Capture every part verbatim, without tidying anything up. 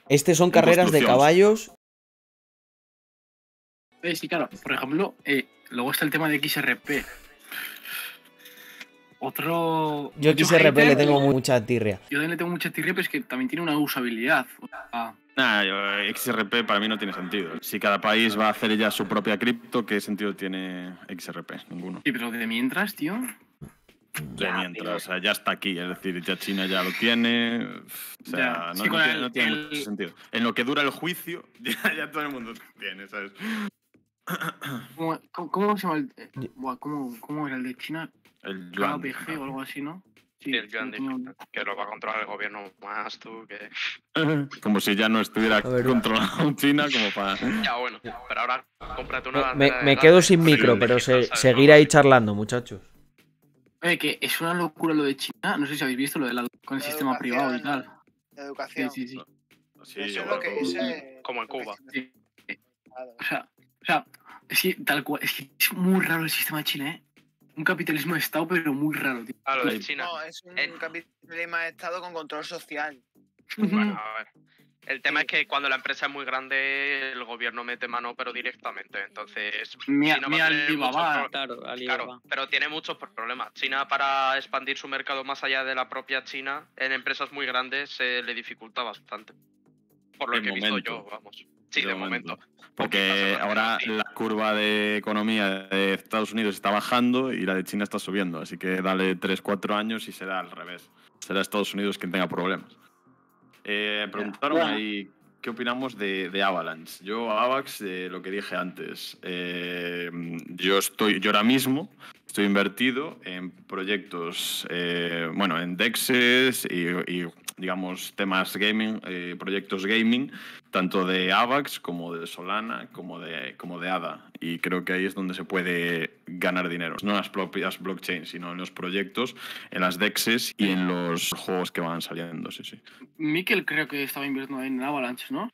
Este son carreras de caballos. Eh, sí, claro. Por ejemplo, eh, luego está el tema de X R P. Otro... Yo X R P le tengo mucha tirria. Yo también le tengo mucha tirria, pero es que también tiene una usabilidad. O sea, Nah, X R P para mí no tiene sentido. Si cada país va a hacer ya su propia cripto, ¿qué sentido tiene X R P? Ninguno. Sí, pero de mientras, tío... De ya, mientras, pero... o sea, ya está aquí, es decir, ya China ya lo tiene, o sea, no, sí, no, tiene, el, no tiene el... mucho sentido. En lo que dura el juicio, ya, ya todo el mundo tiene, ¿sabes? ¿Cómo, cómo, cómo se llama el...? ¿Cómo, cómo era el de China? El Yuan. K P G o algo así, ¿no? Sí, el Yuan, tengo... que lo va a controlar el gobierno más tú, que... Como si ya no estuviera controlado China, como para... Ya, bueno, pero ahora cómprate una... Me, me, me quedo sin micro, pero se, seguir ahí charlando, muchachos. Oye, que es una locura lo de China, no sé si habéis visto lo de la, con el la sistema privado y tal. La educación. Sí, sí, sí. sí Eso es lo que es... Eh, como en Cuba. Sí. O sea, o sea, es que tal cual, es que es muy raro el sistema de China, ¿eh? Un capitalismo de Estado, pero muy raro, tío. Ah, lo de China. No, es un el... capitalismo de Estado con control social. Bueno, a ver. El tema sí. es que cuando la empresa es muy grande, el gobierno mete mano, pero directamente. Entonces, mi, China mi va a tener Alibaba, muchos claro, Alibaba. Claro, pero tiene muchos problemas. China, para expandir su mercado más allá de la propia China, en empresas muy grandes se le dificulta bastante. Por lo de que momento. he visto yo, vamos. Sí, de, de momento. momento. Porque ahora la curva de economía de Estados Unidos está bajando y la de China está subiendo. Así que dale tres cuatro años y será al revés. Será Estados Unidos quien tenga problemas. Eh, preguntaron yeah. ahí qué opinamos de, de Avalanche. Yo, Avax, eh, lo que dije antes, eh, yo estoy, yo ahora mismo estoy invertido en proyectos, eh, bueno, en dexes y, y digamos temas gaming, eh, proyectos gaming, tanto de Avax como de Solana, como de, como de A D A. Y creo que ahí es donde se puede ganar dinero. No en las propias blockchains, sino en los proyectos, en las dexes y en los juegos que van saliendo, sí, sí. Mikel creo que estaba invirtiendo en Avalanche, ¿no?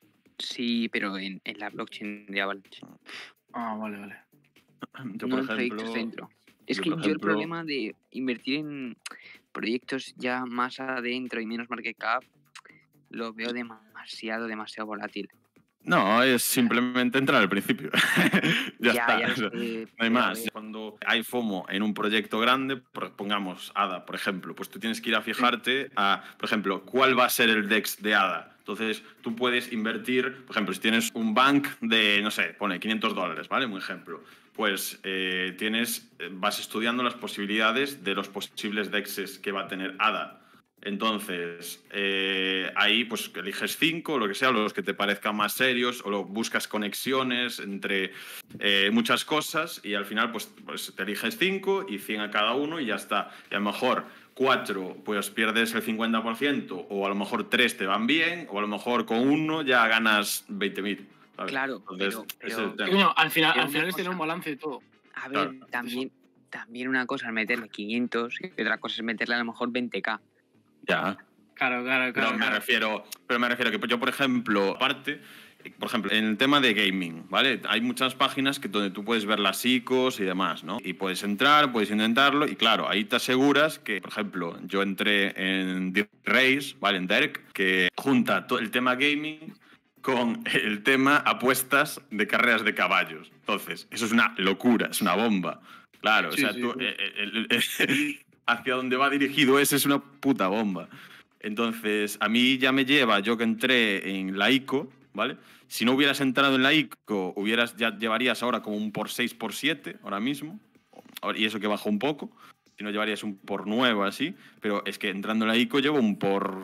Sí, pero en, en la blockchain de Avalanche. Ah, vale, vale. Yo, no por ejemplo... Centro. Es yo, que yo ejemplo... el problema de invertir en proyectos ya más adentro y menos market cap lo veo demasiado, demasiado volátil. No, es simplemente entrar al principio. ya, ya está. Ya sé, no hay más. Cuando hay FOMO en un proyecto grande, pongamos A D A, por ejemplo, pues tú tienes que ir a fijarte a, por ejemplo, cuál va a ser el DEX de A D A. Entonces, tú puedes invertir, por ejemplo, si tienes un bank de, no sé, pone quinientos dólares, ¿vale? Un ejemplo. Pues eh, tienes, vas estudiando las posibilidades de los posibles DEXes que va a tener A D A. Entonces, eh, ahí pues eliges cinco, lo que sea, los que te parezcan más serios, o lo, buscas conexiones entre eh, muchas cosas y al final pues, pues te eliges cinco y cien a cada uno y ya está. Y a lo mejor cuatro pues pierdes el cincuenta por ciento o a lo mejor tres te van bien o a lo mejor con uno ya ganas veinte mil. Claro, Entonces, pero, es pero, el tema. Bueno, al final, al final es tener un balance de todo. A ver, claro. también, también una cosa es meterle quinientos y otra cosa es meterle a lo mejor veinte k. Ya. Claro, claro, claro. Pero me claro. refiero, pero me refiero que yo, por ejemplo, aparte, por ejemplo, en el tema de gaming, ¿vale? Hay muchas páginas que donde tú puedes ver las I C Os y demás, ¿no? Y puedes entrar, puedes intentarlo y claro, ahí te aseguras que, por ejemplo, yo entré en Dirt Race, ¿vale? En D E R C, que junta todo el tema gaming con el tema apuestas de carreras de caballos. Entonces, eso es una locura, es una bomba. Claro, sí, o sea, sí, tú... Sí. El, el, el, el, hacia donde va dirigido ese es una puta bomba. Entonces, a mí ya me lleva, yo que entré en la I C O, ¿vale? Si no hubieras entrado en la I C O, hubieras, ya llevarías ahora como un por seis, por siete, ahora mismo, y eso que bajó un poco, si no llevarías un por nueve, así, pero es que entrando en la I C O llevo un por,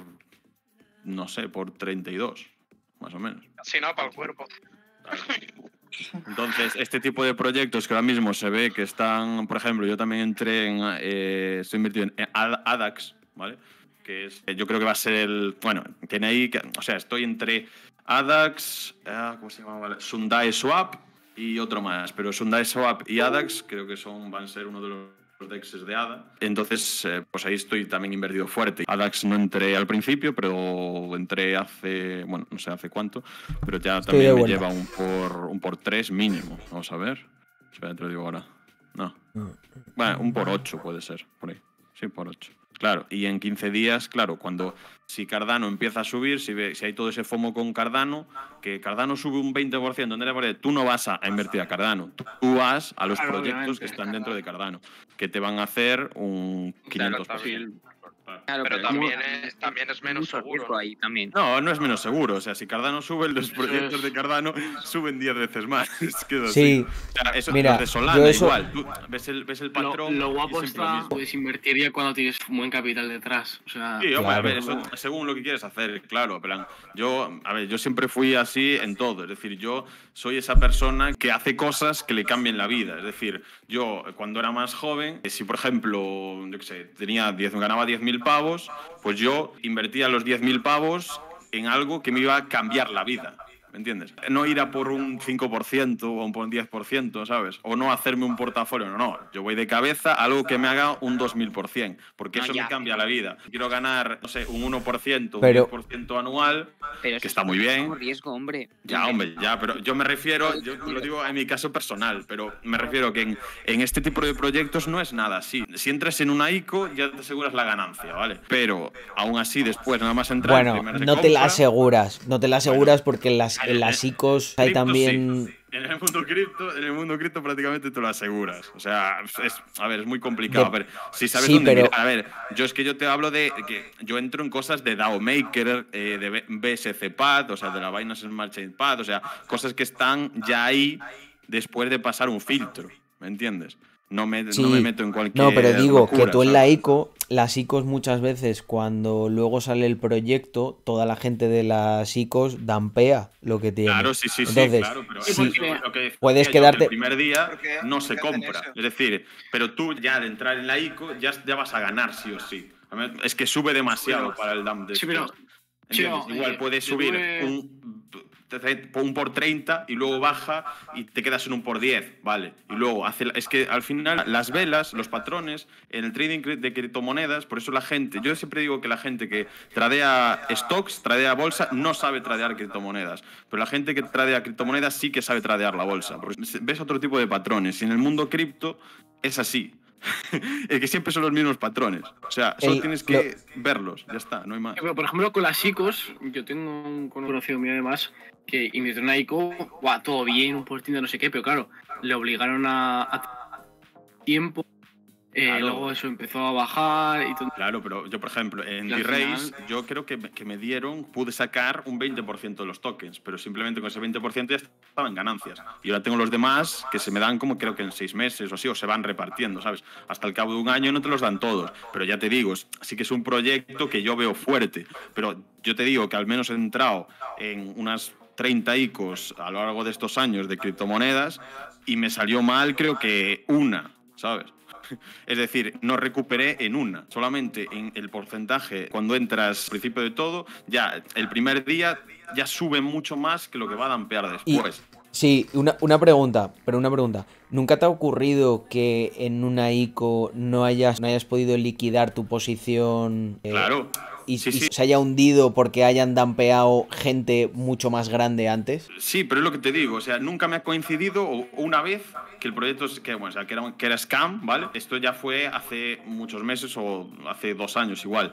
no sé, por treinta y dos, más o menos. Si no, para el cuerpo. Entonces, este tipo de proyectos que ahora mismo se ve que están, por ejemplo, yo también entré en, eh, estoy invertido en A D A X, ¿vale? Que es, yo creo que va a ser el, bueno, tiene ahí, o sea, estoy entre A D A X, eh, ¿cómo se llama? Vale, Sundae Swap y otro más, pero Sundae Swap y A D A X creo que son, van a ser uno de los dexes de A D A. Entonces, eh, pues ahí estoy también invertido fuerte. A D A X no entré al principio, pero entré hace, bueno, no sé hace cuánto, pero ya estoy también me buena. lleva un por, un por tres mínimo. Vamos a ver. Espera, te lo digo ahora. No. Bueno, un por ocho puede ser, por ahí. Sí, por ocho. Claro, y en quince días, claro, cuando si Cardano empieza a subir, si, ve, si hay todo ese FOMO con Cardano, que Cardano sube un veinte por ciento, tú no vas a invertir a Cardano, tú vas a los claro, proyectos obviamente. que están dentro de Cardano, que te van a hacer un quinientos por ciento. Claro, pero, pero también, es, también es menos seguro. Ahí también. No, no es menos seguro. O sea, si Cardano sube, los proyectos de Cardano suben diez veces más. Es que es sí, o sea, eso, mira, de Solana eso... igual. Tú ves el, ves el patrón. Lo, lo guapo está, lo puedes invertir ya cuando tienes un buen capital detrás. O sea, sí, hombre, claro. a ver, eso, según lo que quieres hacer, claro. Plan, yo, a ver, yo siempre fui así en todo. Es decir, yo soy esa persona que hace cosas que le cambien la vida. Es decir, yo cuando era más joven, si por ejemplo, yo qué sé, tenía diez, ganaba diez mil pavos, pues yo invertía los diez mil pavos en algo que me iba a cambiar la vida. ¿Me entiendes? No ir a por un cinco por ciento o por un diez por ciento, ¿sabes? O no hacerme un portafolio, no, no. Yo voy de cabeza a algo que me haga un dos mil por ciento, porque no, eso ya, me cambia la vida. Quiero ganar, no sé, un uno por ciento, pero, un diez por ciento anual, pero que está muy bien. Es riesgo, hombre. Ya, hombre, ya, pero yo me refiero, yo lo digo en mi caso personal, pero me refiero que en, en este tipo de proyectos no es nada así. Si entras en una I C O, ya te aseguras la ganancia, ¿vale? Pero aún así, después nada más entrar... Bueno, no te compra, la aseguras, no te la aseguras bueno, porque las... En las I C Os hay también... Sí. En el mundo cripto, en el mundo cripto prácticamente te lo aseguras. O sea, es, a ver, es muy complicado. De... A ver, si sabes sí, dónde pero... mirar. A ver, yo es que yo te hablo de que yo entro en cosas de DAO Maker, eh, de B S C Pad, o sea, de la Binance Smart Chain Pad, o sea, cosas que están ya ahí después de pasar un filtro, ¿me entiendes? No me, sí, no me meto en cualquier no, pero digo locura, que tú en ¿sabes? la I C O, las I C Os muchas veces cuando luego sale el proyecto, toda la gente de las I C Os dampea lo que tiene. Claro, sí, sí, Entonces, sí, claro, pero sí, lo que puedes yo, quedarte... el primer día qué, no se compra, eso? es decir, pero tú ya de entrar en la I C O ya, ya vas a ganar sí o sí. Es que sube demasiado pero, para el dump de sí, pero, Chico, igual eh, puedes subir tuve... un, un por treinta y luego baja y te quedas en un por diez, vale. Y luego hace, es que al final las velas, los patrones en el trading de criptomonedas, por eso la gente, yo siempre digo que la gente que tradea stocks, tradea bolsa, no sabe tradear criptomonedas, pero la gente que tradea criptomonedas sí que sabe tradear la bolsa, porque ves otro tipo de patrones y en el mundo cripto es así. Es que siempre son los mismos patrones. O sea, solo el, tienes que lo... verlos, ya está, no hay más. Pero, por ejemplo, con las I C Os, yo tengo un conocido mío además que invirtió en una I C O, guau, todo bien, un por ciento no sé qué, pero claro, le obligaron a, a tiempo. Eh, claro. Luego eso empezó a bajar y todo. Claro, pero yo, por ejemplo, en D-Race, final... yo creo que, que me dieron, pude sacar un veinte por ciento de los tokens, pero simplemente con ese veinte por ciento ya estaba en ganancias. Y ahora tengo los demás que se me dan como creo que en seis meses o así, o se van repartiendo, ¿sabes? Hasta el cabo de un año no te los dan todos. Pero ya te digo, sí que es un proyecto que yo veo fuerte. Pero yo te digo que al menos he entrado en unas treinta I C Os a lo largo de estos años de criptomonedas y me salió mal creo que una, ¿sabes? Es decir, no recuperé en una, solamente en el porcentaje. Cuando entras al principio de todo, ya el primer día ya sube mucho más que lo que va a dampear después. Y, sí, una, una pregunta, pero una pregunta. ¿Nunca te ha ocurrido que en una I C O no hayas, no hayas podido liquidar tu posición? Eh, claro. Y, sí, y sí. se haya hundido porque hayan dampeado gente mucho más grande antes? Sí, pero es lo que te digo, o sea, nunca me ha coincidido una vez que el proyecto que, bueno, o sea, que, era, que era scam, ¿vale? Esto ya fue hace muchos meses o hace dos años igual,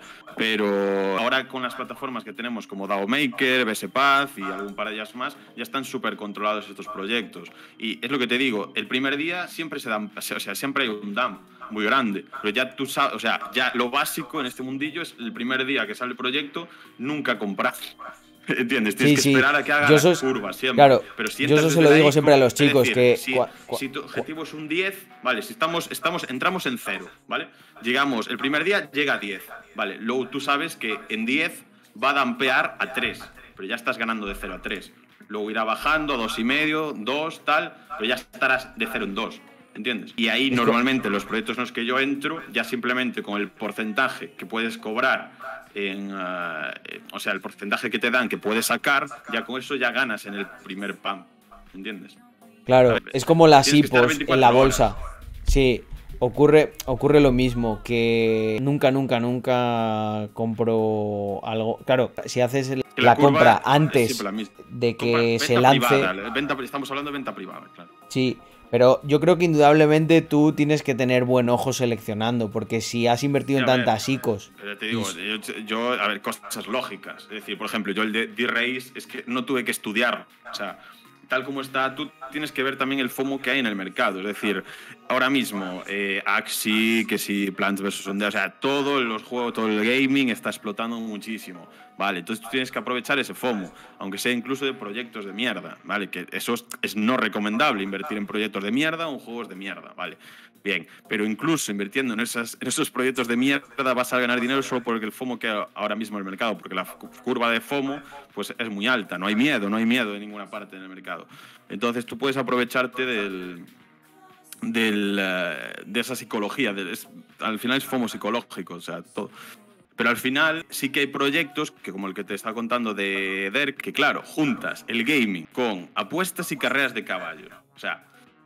pero ahora con las plataformas que tenemos como DAO Maker, B S Pad y algún par de ellas más, ya están súper controlados estos proyectos. Y es lo que te digo, el primer día siempre se dan, o sea, siempre hay un dump muy grande, pero ya tú sabes, o sea, ya lo básico en este mundillo es el primer día que sale el proyecto, nunca comprar. ¿Entiendes? Tienes sí, que esperar sí. a que haga yo las sos, curvas siempre. Claro, pero si yo eso se lo digo I C O, siempre a los chicos, decir, que... Si, cua, cua, si tu objetivo es un diez, vale, si estamos, estamos, entramos en cero, ¿vale? Llegamos, el primer día llega a diez, ¿vale? Luego tú sabes que en diez va a dampear a tres, pero ya estás ganando de cero a tres. Luego irá bajando a dos y medio, dos, tal, pero ya estarás de cero en dos. ¿Entiendes? Y ahí normalmente los proyectos en los que yo entro, ya simplemente con el porcentaje que puedes cobrar, en, uh, o sea, el porcentaje que te dan, que puedes sacar, ya con eso ya ganas en el primer pump. ¿Entiendes? Claro, es como las I P Os en la bolsa. Horas. Sí, ocurre, ocurre lo mismo, que nunca, nunca, nunca compro algo. Claro, si haces el, la, la compra antes de que compra, se lance... Privada, venta, estamos hablando de venta privada, claro. Sí. Pero yo creo que indudablemente tú tienes que tener buen ojo seleccionando, porque si has invertido en Sí, a ver, tantas ICOs... Pero te digo, yo, yo, a ver, cosas lógicas. Es decir, por ejemplo, yo el de D-Race es que no tuve que estudiar. O sea, tal como está, tú tienes que ver también el FOMO que hay en el mercado. Es decir, ahora mismo, eh, Axie, que si Plants versus. Zombies, o sea, todos los juegos, todo el gaming está explotando muchísimo. Vale, entonces tú tienes que aprovechar ese FOMO, aunque sea incluso de proyectos de mierda, ¿vale? Que eso es, es no recomendable, invertir en proyectos de mierda o en juegos de mierda, ¿vale? Bien, pero incluso invirtiendo en, esas, en esos proyectos de mierda vas a ganar dinero solo por el FOMO que hay ahora mismo en el mercado, porque la curva de FOMO pues, es muy alta, no hay miedo, no hay miedo de ninguna parte en el mercado. Entonces tú puedes aprovecharte del... Del, uh, de esa psicología, de, es, al final es FOMO psicológico, o sea, todo. Pero al final sí que hay proyectos, que como el que te estaba contando de Derk, que claro, juntas el gaming con apuestas y carreras de caballos. O sea,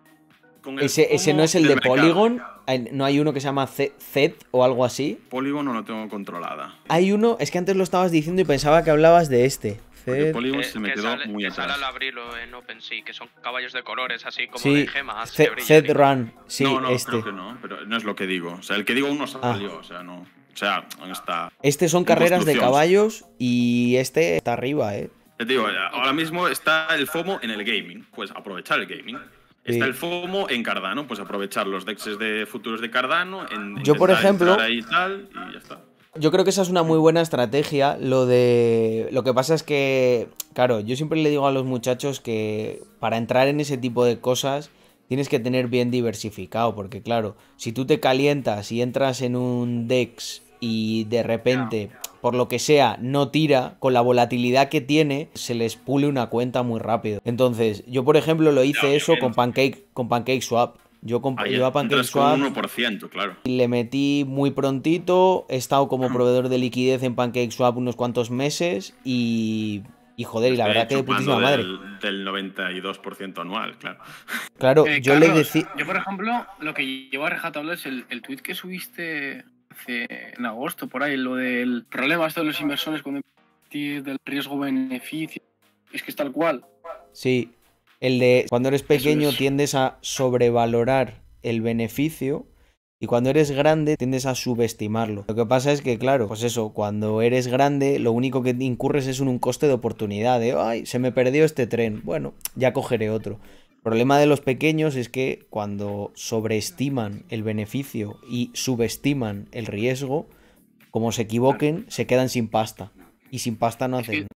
con el ese, ese no es el de mercado. Polygon, no hay uno que se llama Z o algo así. Polygon no lo tengo controlada. Hay uno, es que antes lo estabas diciendo y pensaba que hablabas de este. Porque Polygon que, se me que quedó sale, muy que atrás. sale al abrirlo en OpenSea, que son caballos de colores así como Sí, de gemas. que brillan. Z-Run, sí, no, no, este. creo que no, pero no es lo que digo. O sea, el que digo aún no salió, Ah. o sea, no. O sea, está. Este son en carreras de construcción. caballos y este está arriba, eh. Ya te digo, ahora mismo está el FOMO en el gaming, pues aprovechar el gaming. Está Sí. el FOMO en Cardano, pues aprovechar los dexes de futuros de Cardano. En, Yo, por intentar ejemplo- entrar ahí y tal, y ya está. Yo creo que esa es una muy buena estrategia. Lo de. Lo que pasa es que. Claro, yo siempre le digo a los muchachos que para entrar en ese tipo de cosas tienes que tener bien diversificado. Porque, claro, si tú te calientas y entras en un DEX y de repente, por lo que sea, no tira, con la volatilidad que tiene, se les pule una cuenta muy rápido. Entonces, yo, por ejemplo, lo hice Ya, eso con obviamente. Pancake, con PancakeSwap. Yo, comp- Ahí yo a entras con PancakeSwap uno por ciento, claro. le metí muy prontito, he estado como proveedor de liquidez en PancakeSwap unos cuantos meses y, y joder, y la Estoy verdad que de chupando putísima madre. del, del noventa y dos por ciento anual, claro. Claro, Eh, yo le Carlos, decía... Yo, por ejemplo, lo que llevo a rajatabla es el, el tweet que subiste hace, en agosto, por ahí, lo del problema esto de los inversores cuando invertir del riesgo-beneficio. Es que es tal cual. Sí, el de cuando eres pequeño es. tiendes a sobrevalorar el beneficio y cuando eres grande tiendes a subestimarlo. Lo que pasa es que, claro, pues eso, cuando eres grande lo único que incurres es en un coste de oportunidad, de, ay, se me perdió este tren, bueno, ya cogeré otro. El problema de los pequeños es que cuando sobreestiman el beneficio y subestiman el riesgo, como se equivoquen, se quedan sin pasta. Y sin pasta no Es que hacen.